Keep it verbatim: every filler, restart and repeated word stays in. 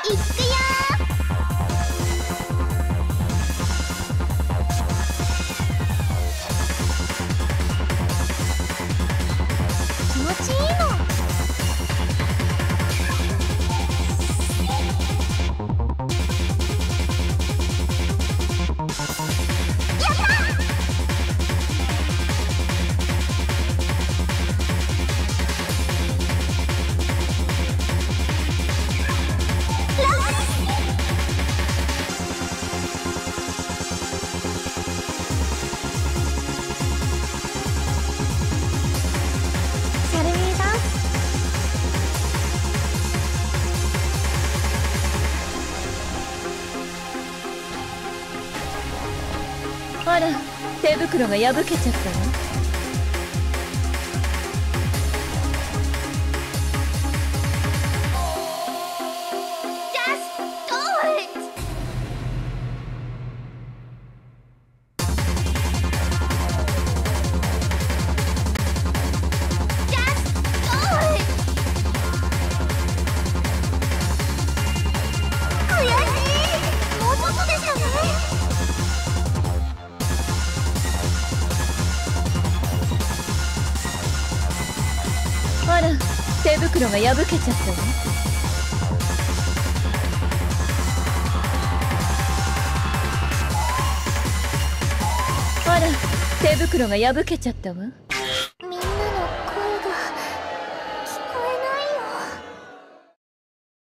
いっくよ気持ちいいの。やったあら、手袋が破けちゃったわ。あら、手袋が破けちゃったわ。あら、手袋が破けちゃったわ。